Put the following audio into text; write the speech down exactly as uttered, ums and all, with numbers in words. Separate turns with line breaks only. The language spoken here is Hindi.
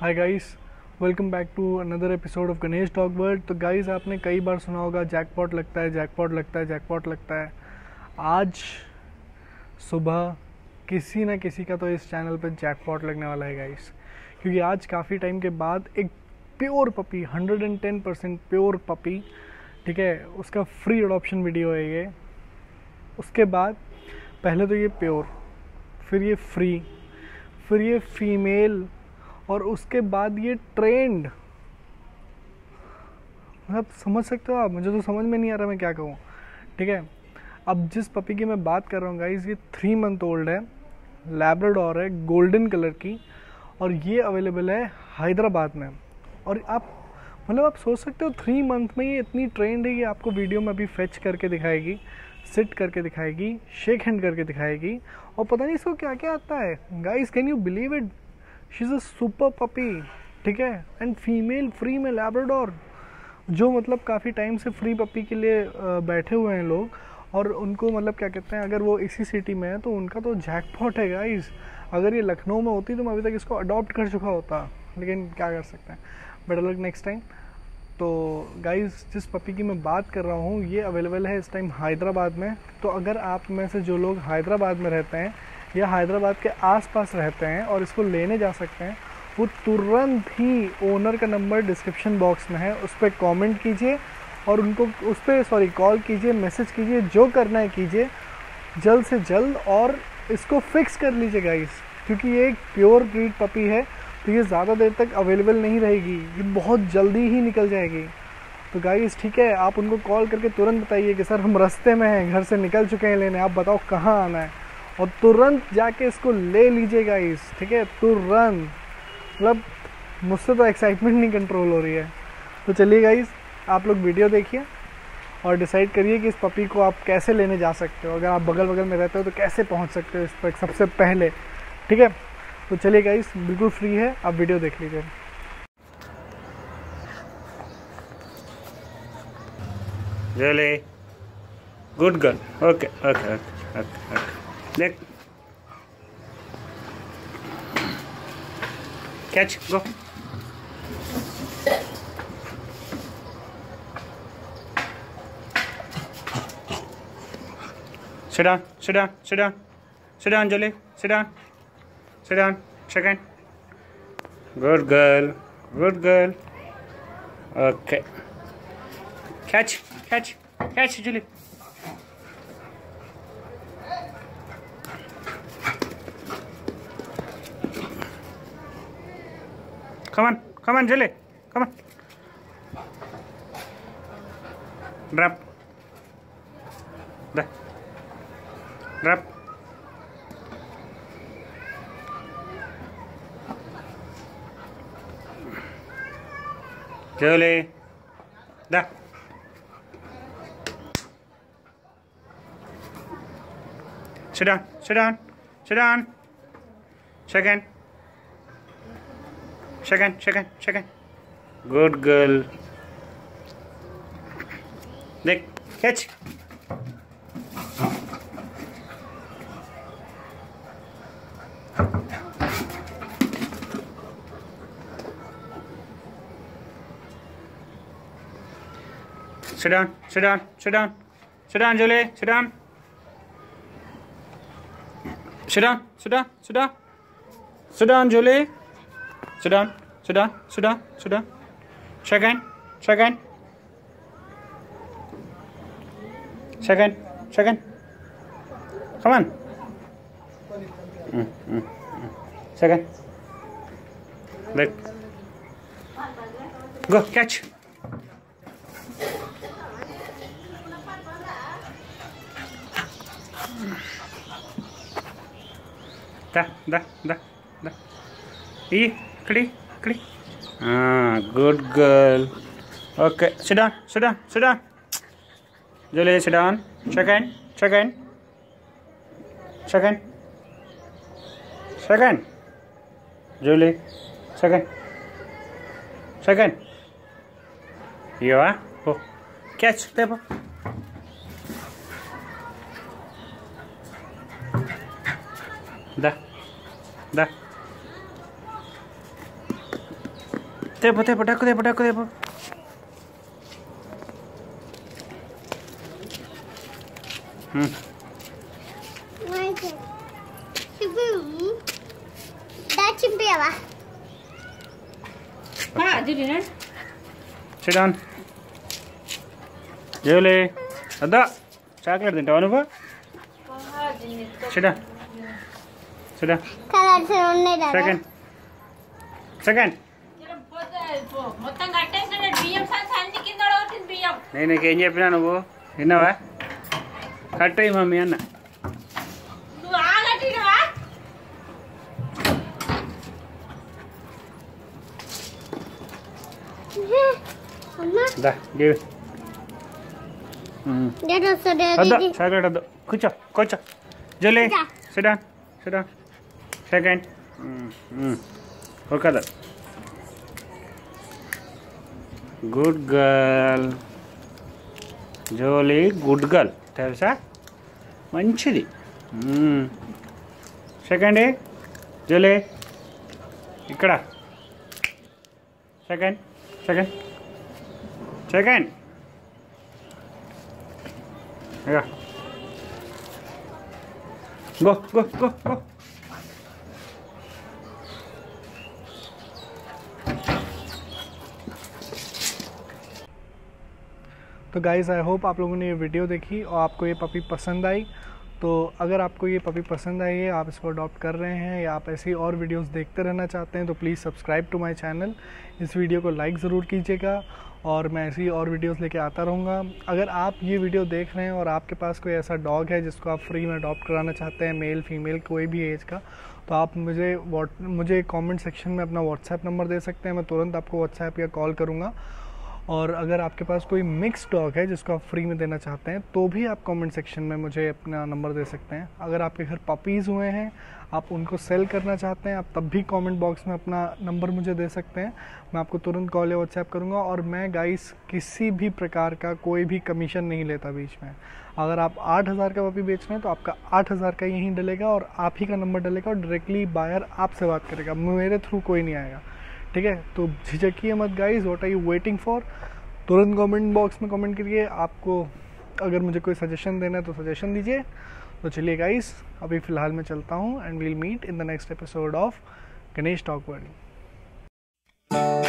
Hi guys, welcome back to another episode of Ganesh talk world. तो गाइस, आपने कई बार सुना होगा जैकपॉट लगता है, जैकपॉट लगता है, जैकपॉट लगता है। आज सुबह किसी ना किसी का तो इस चैनल पे जैकपॉट लगने वाला है गाइस, क्योंकि आज काफ़ी टाइम के बाद एक pure puppy, hundred and ten percent pure puppy, ठीक है, उसका फ्री अडॉप्शन वीडियो है ये। उसके बाद पहले तो ये प्योर, फिर ये फ्री, फिर ये फीमेल, और उसके बाद ये ट्रेंड। मतलब समझ सकते हो आप, मुझे तो समझ में नहीं आ रहा मैं क्या कहूँ। ठीक है, अब जिस पपी की मैं बात कर रहा हूँ गाइस, ये थ्री मंथ ओल्ड है, लैब्राडोर है, गोल्डन कलर की, और ये अवेलेबल है हैदराबाद में। और आप मतलब आप सोच सकते हो थ्री मंथ में ये इतनी ट्रेंड है, ये आपको वीडियो में अभी फेच करके दिखाएगी, सिट करके दिखाएगी, शेक हैंड करके दिखाएगी, और पता नहीं इसको क्या क्या आता है guys. Can you believe it? She is a super puppy, ठीक है, एंड फीमेल फ्री में लैब्राडोर, जो मतलब काफ़ी टाइम से फ्री पपी के लिए बैठे हुए हैं लोग, और उनको मतलब क्या कहते हैं, अगर वो इसी सिटी में है तो उनका तो जैकपॉट है गाइस। अगर ये लखनऊ में होती तो मैं अभी तक इसको अडॉप्ट कर चुका होता, लेकिन क्या कर सकते हैं, बेटर लक नेक्स्ट टाइम। तो गाइस, जिस पपी की मैं बात कर रहा हूँ ये अवेलेबल है इस टाइम हैदराबाद में। तो अगर आप में से जो लोग हैदराबाद में रहते हैं या हैदराबाद के आसपास रहते हैं और इसको लेने जा सकते हैं, वो तुरंत ही ओनर का नंबर डिस्क्रिप्शन बॉक्स में है, उस पर कमेंट कीजिए और उनको उस पर सॉरी कॉल कीजिए, मैसेज कीजिए, जो करना है कीजिए जल्द से जल्द, और इसको फिक्स कर लीजिए गाइस, क्योंकि ये एक प्योर ब्रीड पपी है, तो ये ज़्यादा देर तक अवेलेबल नहीं रहेगी, ये बहुत जल्दी ही निकल जाएगी। तो गाइस ठीक है, आप उनको कॉल करके तुरंत बताइए कि सर हम रास्ते में हैं, घर से निकल चुके हैं लेने, आप बताओ कहाँ आना है, और तुरंत जाके इसको ले लीजिए गाइस, ठीक है, तुरंत। मतलब मुझसे तो एक्साइटमेंट नहीं कंट्रोल हो रही है। तो चलिए गाइस, आप लोग वीडियो देखिए और डिसाइड करिए कि इस पपी को आप कैसे लेने जा सकते हो। अगर आप बगल बगल में रहते हो तो कैसे पहुंच सकते हो इस पर सबसे पहले, ठीक है। तो चलिए गाइस, बिल्कुल फ्री है, आप वीडियो देख लीजिए।
Really? Good girl. Okay, okay, okay, okay, okay. Leg. Catch, go. Sit down, sit down, sit down. Sit down, Julie. Sit down. Sit down. Second. Good girl. Good girl. Okay. Catch, catch, catch, Julie. Come on, come on, Julie. Come on. Drop. There. Drop. Julie. There. Sit down, sit down, sit down. Second. Second, second, second. Good girl. Leg, catch. Sit down, sit down, sit down. Sit down, Julie, sit down. Sit down, sit down, sit down. Sit down, Julie. Sit down, sit down, sit down, sit down. Second, second. Second, second. Come on. Mm, mm, mm. Second. Leg. Go, catch. Da, da, da, da. E, click, click. Ah, good girl. Okay, sit down, sit down, sit down. Julie, sit down. Second, second. Second. Second. Julie, second. Second. You are? Oh, catch, paper. Da, da. तेपो तेपो डक्को तेपो डक्को तेपो hmm Sit down. Julie, Ada, chocolate తింటావా నువ్వు? Sit down. Sit down. Second. Second. నేను నీకేం చెప్పినా నువ్వు విన్నావా? కట్టయి మమ్మీ అన్న. దా give. అద్దు చాక్లెట్ అద్దు కూర్చో కూర్చో Julie sit down sit down second okay good girl Julie good girl తెలుసా మంచిది సెకండ్ జూలీ ఇక్కడ second second second Yeah. Go, go, go, go.
तो गाइज़ आई होप आप लोगों ने ये वीडियो देखी और आपको ये पपी पसंद आई। तो अगर आपको ये पपी पसंद आई है, आप इसको अडॉप्ट कर रहे हैं या आप ऐसी और वीडियोस देखते रहना चाहते हैं तो please subscribe to my channel. इस वीडियो को लाइक ज़रूर कीजिएगा और मैं ऐसी और वीडियोस लेके आता रहूँगा। अगर आप ये वीडियो देख रहे हैं और आपके पास कोई ऐसा डॉग है जिसको आप फ्री में अडॉप्ट कराना चाहते हैं, मेल फीमेल कोई भी एज का, तो आप मुझे व्हाट मुझे कमेंट सेक्शन में अपना व्हाट्सएप नंबर दे सकते हैं। मैं तुरंत आपको व्हाट्सएप या कॉल करूँगा। और अगर आपके पास कोई मिक्स डॉग है जिसको आप फ्री में देना चाहते हैं तो भी आप कमेंट सेक्शन में मुझे अपना नंबर दे सकते हैं। अगर आपके घर पपीज़ हुए हैं, आप उनको सेल करना चाहते हैं, आप तब भी कमेंट बॉक्स में अपना नंबर मुझे दे सकते हैं। मैं आपको तुरंत कॉल या व्हाट्सएप करूँगा। और मैं गाइस किसी भी प्रकार का कोई भी कमीशन नहीं लेता बीच में। अगर आप आठ हज़ार का पपी बेच रहे हैं तो आपका आठ हज़ार का यहीं डलेगा और आप ही का नंबर डलेगा और डायरेक्टली बायर आपसे बात करेगा, मेरे थ्रू कोई नहीं आएगा। ठीक है, तो झिझकिए मत guys. What are you waiting for? तुरंत कमेंट बॉक्स में कमेंट करिए। आपको अगर मुझे कोई सजेशन देना है तो सजेशन दीजिए। तो चलिए गाइस, अभी फ़िलहाल मैं चलता हूँ and we'll meet in the next episode of Ganesh talk world.